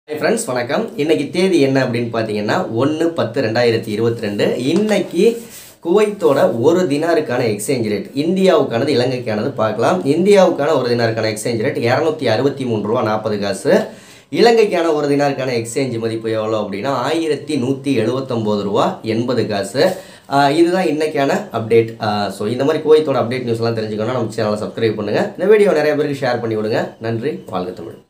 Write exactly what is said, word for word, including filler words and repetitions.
Hi friends, வணக்கம். இன்னைக்கு தேதி என்ன அப்படின்னு பாத்தீங்கன்னா ஒன்று பத்து இரண்டாயிரத்து இருபத்தி இரண்டு. இன்னைக்கு குவைத்தோட ஒரு தினாருக்கான எக்ஸ்சேஞ்ச் ரேட் இந்தியாவுக்கானது இலங்கைக்கானது பார்க்கலாம். இந்தியாவுக்கான ஒரு தினாருக்கான எக்ஸ்சேஞ்ச் ரேட் இருநூற்று அறுபத்தி மூன்று ரூபாய் நாற்பது காசு. இலங்கைக்கான ஒரு தினாருக்கான எக்ஸ்சேஞ்ச் மதிப்பு எவ்வளவு அப்படினா ஆயிரத்து நூற்று எழுபத்தி ஒன்பது ரூபாய் எண்பது காசு. இதுதான் இன்னைக்கான அப்டேட். சோ இந்த மாதிரி குவைத்தோட அப்டேட் நியூஸ் எல்லாம் தெரிஞ்சுக்கணும்னா நம்ம சேனலை சப்ஸ்கிரைப் பண்ணுங்க. இந்த வீடியோ நிறைய பேருக்கு ஷேர் பண்ணி விடுங்க. நன்றி. வாழ்க தமிழ்.